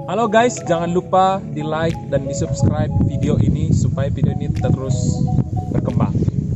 Halo guys, jangan lupa di like dan di subscribe video ini supaya video ini terus berkembang.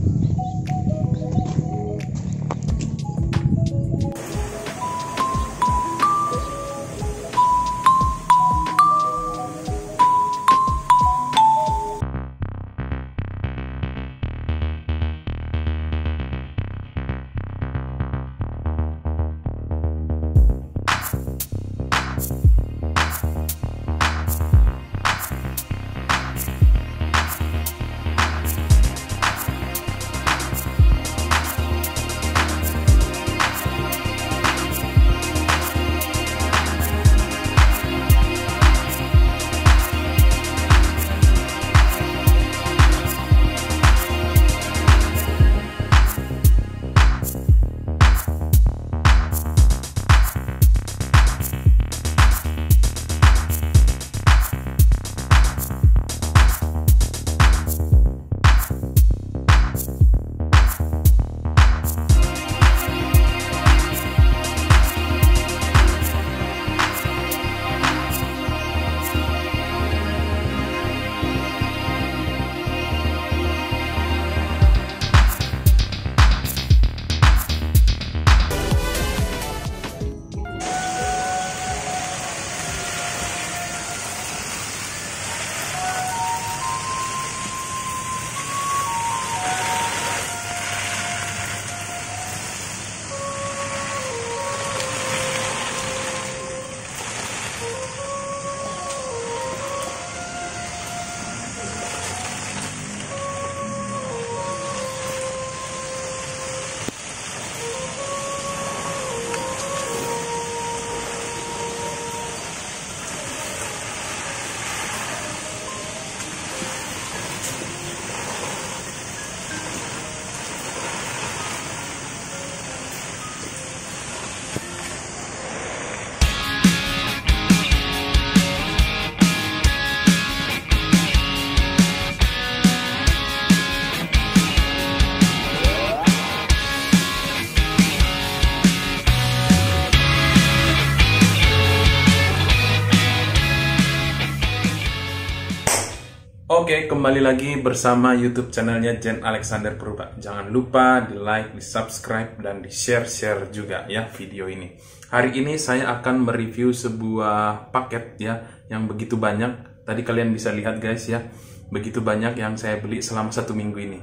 Oke, kembali lagi bersama YouTube channelnya Jen Alexander Purba. Jangan lupa di like, di subscribe, dan di share juga ya video ini. Hari ini saya akan mereview sebuah paket ya yang begitu banyak. Tadi kalian bisa lihat guys ya, begitu banyak yang saya beli selama 1 minggu ini.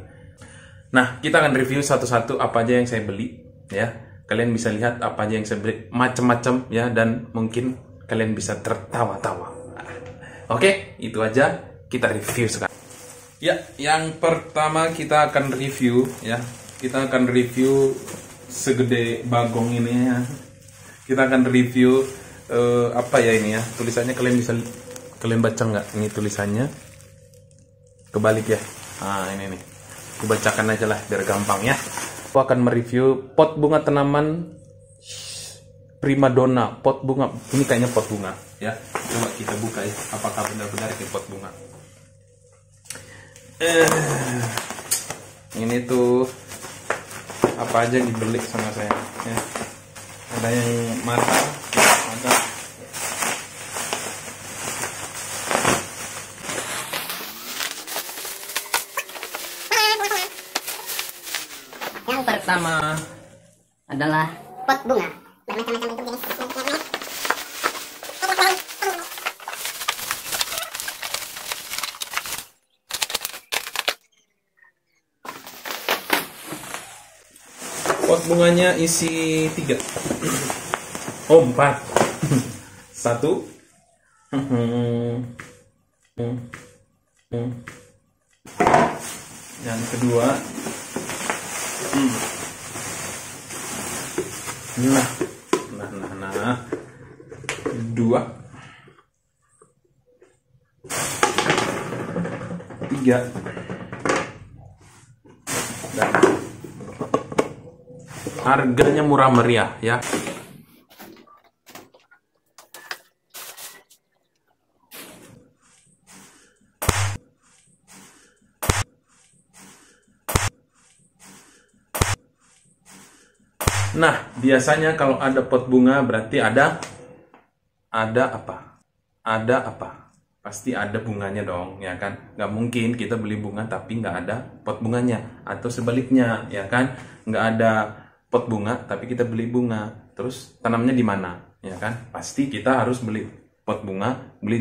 Nah, kita akan review satu-satu apa aja yang saya beli ya. Kalian bisa lihat apa aja yang saya beli, macam-macam ya, dan mungkin kalian bisa tertawa-tawa. Oke, itu aja. Kita review sekarang. Ya, yang pertama kita akan review ya. Kita akan review segede bagong ini ya. Kita akan review apa ya ini ya? Tulisannya kalian baca nggak? Ini tulisannya kebalik ya. Nah, ini nih. Aku bacakan aja lah biar gampang ya. Aku akan mereview pot bunga tanaman primadona. Pot bunga. Ini kayaknya pot bunga ya. Coba kita buka ya. Apakah benar-benar ini pot bunga? Ini tuh apa aja dibeli sama saya ya. Ada yang matang, ada yang pertama adalah pot bunga bermacam-macam bentuk jenis. pot bunganya isi 3. Oh, 4. 1. Yang kedua. Nah. 2. 3. Dan harganya murah meriah ya. Nah, biasanya kalau ada pot bunga berarti ada apa? ada apa? Pasti ada bunganya dong, ya kan? Nggak mungkin kita beli bunga tapi nggak ada pot bunganya. Atau sebaliknya, ya kan? Nggak ada pot bunga tapi kita beli bunga. Terus tanamnya di mana, ya kan? Pasti kita harus beli pot bunga, beli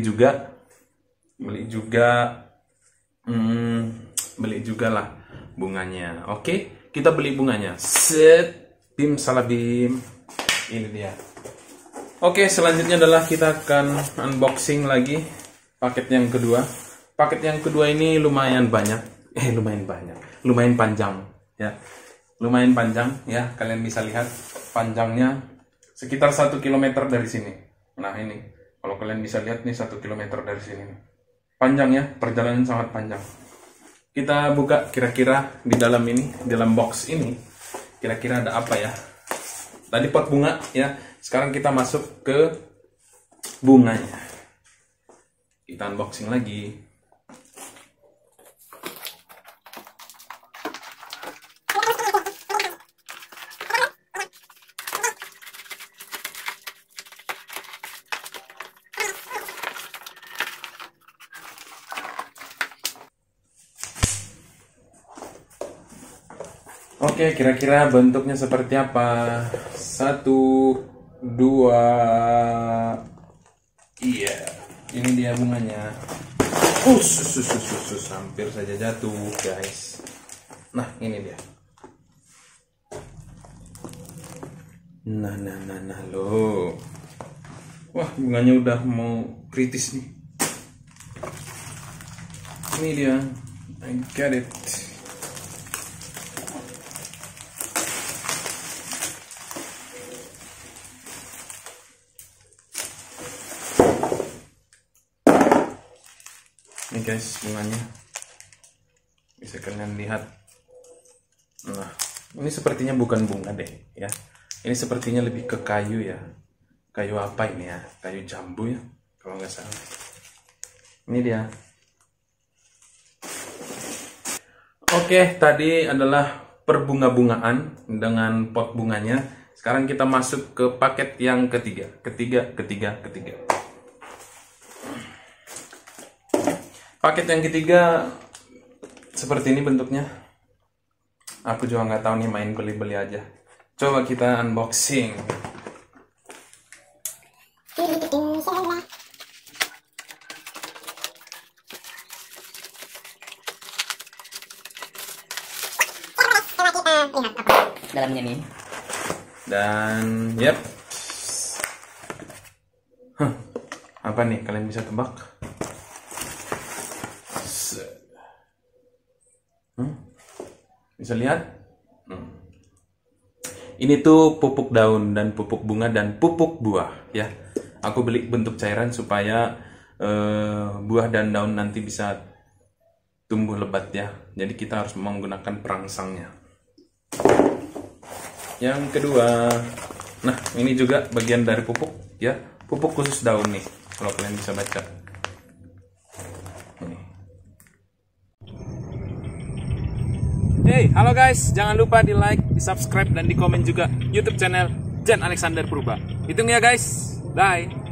juga lah bunganya. Oke, kita beli bunganya. Set, bim salah bim. Ini dia. Oke, selanjutnya adalah kita akan unboxing lagi paket yang kedua. Paket yang kedua ini lumayan banyak. Lumayan panjang ya. Lumayan panjang ya. Kalian bisa lihat panjangnya sekitar 1 km dari sini. Nah, ini. Kalau kalian bisa lihat nih 1 km dari sini. Panjang ya, perjalanan sangat panjang. Kita buka kira-kira di dalam ini, dalam box ini. Kira-kira ada apa ya? Tadi pot bunga ya. Sekarang kita masuk ke bunganya. Kita unboxing lagi. Oke, kira-kira bentuknya seperti apa? 1, 2, iya, ini dia bunganya. Hampir saja jatuh, guys. Nah, ini dia. Nah, loh. Wah, bunganya udah mau kritis nih. Ini dia. I got it. Ini guys bunganya, bisa kalian lihat. Nah, ini sepertinya bukan bunga deh ya. Ini sepertinya lebih ke kayu ya. Kayu apa ini ya? Kayu jambu ya, kalau nggak salah. Ini dia. Oke, tadi adalah perbunga-bungaan dengan pot bunganya. Sekarang kita masuk ke paket yang ketiga. Paket yang ketiga seperti ini bentuknya. Aku juga nggak tahu nih, main beli-beli aja. Coba kita unboxing. Dalamnya nih. Dan yep. Apa nih, kalian bisa tebak? Bisa lihat? Ini tuh pupuk daun dan pupuk bunga dan pupuk buah ya. Aku beli bentuk cairan supaya buah dan daun nanti bisa tumbuh lebat ya. Jadi kita harus menggunakan perangsangnya. Yang kedua, nah ini juga bagian dari pupuk ya. Pupuk khusus daun nih, kalau kalian bisa baca. Hey, halo guys, jangan lupa di like, di subscribe, dan di komen juga YouTube channel Jen Alexander Purba. Hitung ya guys, bye.